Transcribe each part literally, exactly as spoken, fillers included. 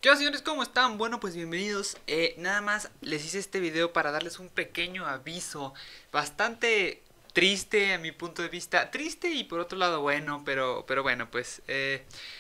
¿Qué onda, señores? ¿Cómo están? Bueno, pues bienvenidos. Eh, nada más les hice este video para darles un pequeño aviso bastante triste a mi punto de vista. Triste y por otro lado bueno, pero, pero bueno, pues eh,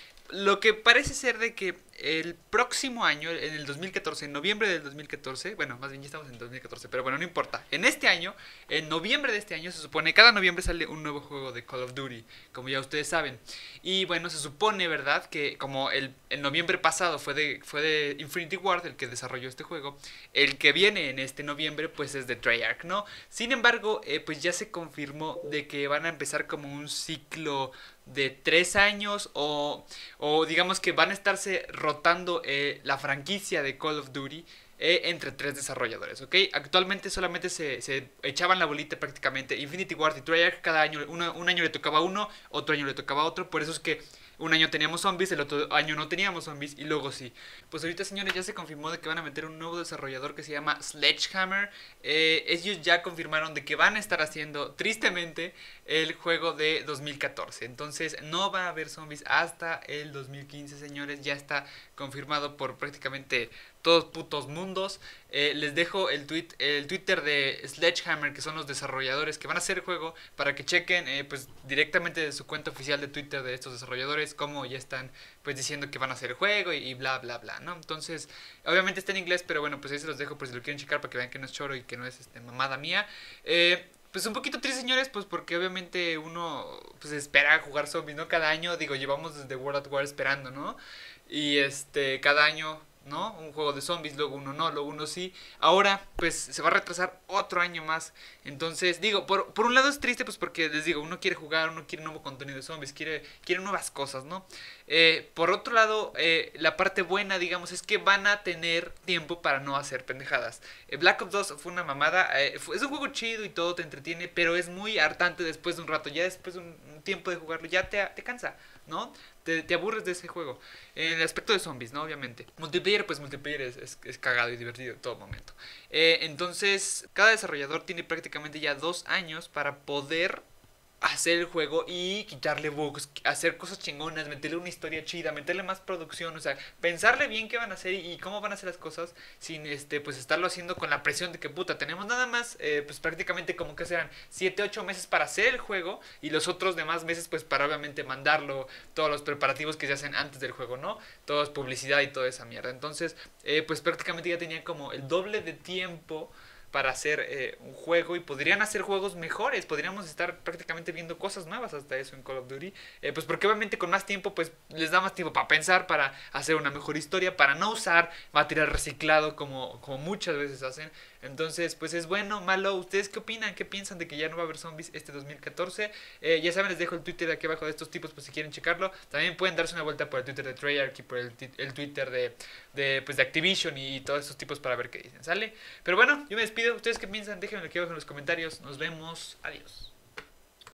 lo que parece ser de que el próximo año, en el dos mil catorce, en noviembre del dos mil catorce, bueno, más bien ya estamos en dos mil catorce, pero bueno, no importa. En este año, en noviembre de este año, se supone, cada noviembre sale un nuevo juego de Call of Duty, como ya ustedes saben. Y bueno, se supone, ¿verdad? Que como el, el noviembre pasado fue de, fue de Infinity Ward, el que desarrolló este juego, el que viene en este noviembre, pues es de Treyarch, ¿no? Sin embargo, eh, pues ya se confirmó de que van a empezar como un ciclo de tres años o, o digamos que van a estarse rotando eh, la franquicia de Call of Duty eh, entre tres desarrolladores, ¿ok? Actualmente solamente se, se echaban la bolita prácticamente Infinity Ward y Treyarch. Cada año, uno, un año le tocaba a uno, otro año le tocaba a otro. Por eso es que un año teníamos zombies, el otro año no teníamos zombies y luego sí. Pues ahorita, señores, ya se confirmó de que van a meter un nuevo desarrollador que se llama Sledgehammer. Eh, ellos ya confirmaron de que van a estar haciendo, tristemente, el juego de dos mil catorce. Entonces no va a haber zombies hasta el dos mil quince, señores. Ya está confirmado por prácticamente todos putos mundos. Eh, les dejo el, tweet, el Twitter de Sledgehammer, que son los desarrolladores que van a hacer el juego, para que chequen eh, pues directamente de su cuenta oficial de Twitter de estos desarrolladores cómo ya están pues diciendo que van a hacer el juego y, y bla bla bla, ¿no? Entonces, obviamente está en inglés, pero bueno, pues ahí se los dejo por si lo quieren checar para que vean que no es choro y que no es este, mamada mía. Eh, pues un poquito triste, señores, pues porque obviamente uno pues espera jugar zombies, ¿no? Cada año, digo, llevamos desde World at War esperando, ¿no? Y este, cada año, ¿no? Un juego de zombies, luego uno no, luego uno sí. Ahora, pues se va a retrasar otro año más. Entonces, digo, por, por un lado es triste, pues porque les digo, uno quiere jugar, uno quiere nuevo contenido de zombies, quiere, quiere nuevas cosas, ¿no? Eh, por otro lado, eh, la parte buena, digamos, es que van a tener tiempo para no hacer pendejadas. Eh, Black Ops dos fue una mamada, eh, fue, es un juego chido y todo, te entretiene, pero es muy hartante después de un rato. Ya después de un, un tiempo de jugarlo, ya te, te cansa, ¿no? Te, te, aburres de ese juego. En el aspecto de zombies, ¿no? Obviamente. Multiplayer, pues multiplayer es, es, es cagado y divertido en todo momento. Eh, entonces, cada desarrollador tiene prácticamente ya dos años para poder hacer el juego y quitarle bugs, hacer cosas chingonas, meterle una historia chida, meterle más producción, o sea, pensarle bien qué van a hacer y cómo van a hacer las cosas sin este pues estarlo haciendo con la presión de que puta, tenemos nada más eh, pues prácticamente como que serán siete ocho meses para hacer el juego y los otros demás meses pues para obviamente mandarlo, todos los preparativos que se hacen antes del juego, ¿no? Todo es publicidad y toda esa mierda. Entonces, eh, pues prácticamente ya tenían como el doble de tiempo para hacer eh, un juego y podrían hacer juegos mejores, podríamos estar prácticamente viendo cosas nuevas hasta eso en Call of Duty, eh, pues porque obviamente con más tiempo pues les da más tiempo para pensar, para hacer una mejor historia, para no usar material reciclado como, como muchas veces hacen. Entonces pues es bueno, malo. ¿Ustedes qué opinan? ¿Qué piensan de que ya no va a haber zombies este dos mil catorce? Eh, ya saben, les dejo el Twitter de aquí abajo de estos tipos pues si quieren checarlo. También pueden darse una vuelta por el Twitter de Treyarch y por el, el Twitter de, de, pues, de Activision y todos esos tipos para ver qué dicen, ¿sale? Pero bueno, yo me despido. ¿Ustedes qué piensan? Déjenmelo aquí abajo en los comentarios. Nos vemos. Adiós.